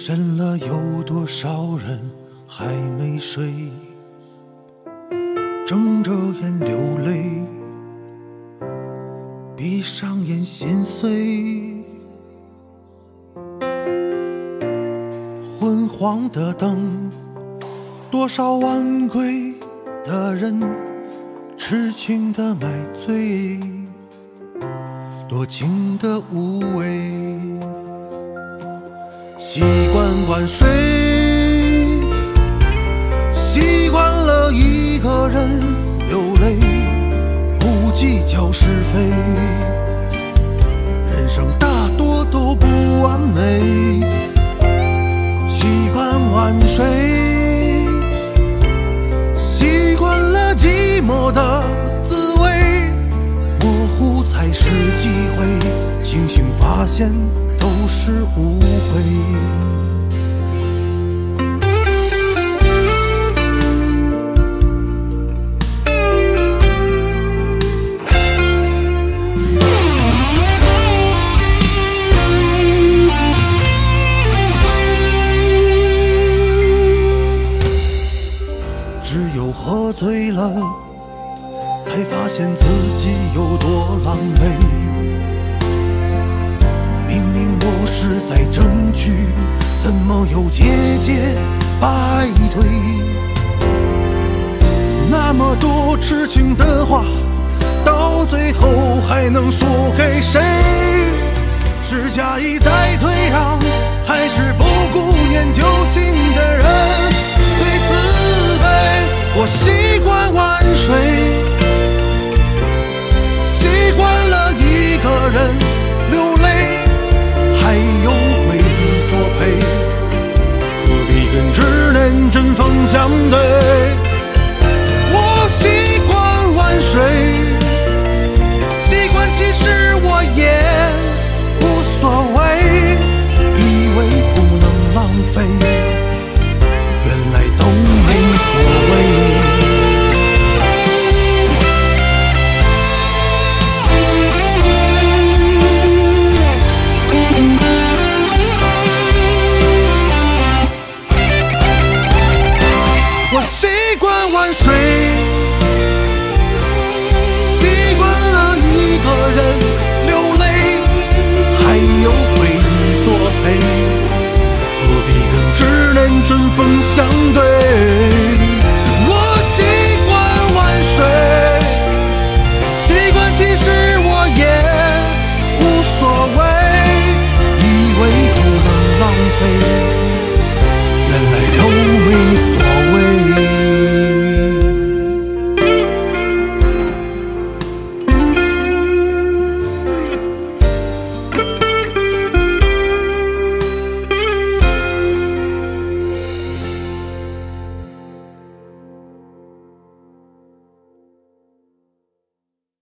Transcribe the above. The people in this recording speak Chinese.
深了，有多少人还没睡，睁着眼流泪，闭上眼心碎。昏黄的灯，多少晚归的人，痴情的买醉，多情的无畏。习惯晚睡，习惯了一个人流泪，不计较是非。人生大多都不完美，习惯晚睡，习惯了寂寞的滋味，模糊才是机会，清醒发现都是误会。只有喝醉了，才发现自己有多狼狈。明明我是在争取，怎么又节节败退？那么多痴情的话，到最后还能说给谁？是假意在退让，还是不顾念旧情的人最慈悲？我习惯晚睡，习惯了一个人流泪，还有回忆作陪，何必跟执念针锋相对？我习惯晚睡，习惯其实我也无所谓，以为不能浪费，原来都没所谓。我习惯晚睡，习惯了一个人流泪，还有回忆作陪，何必跟执念针锋相对？我习惯晚睡，习惯其实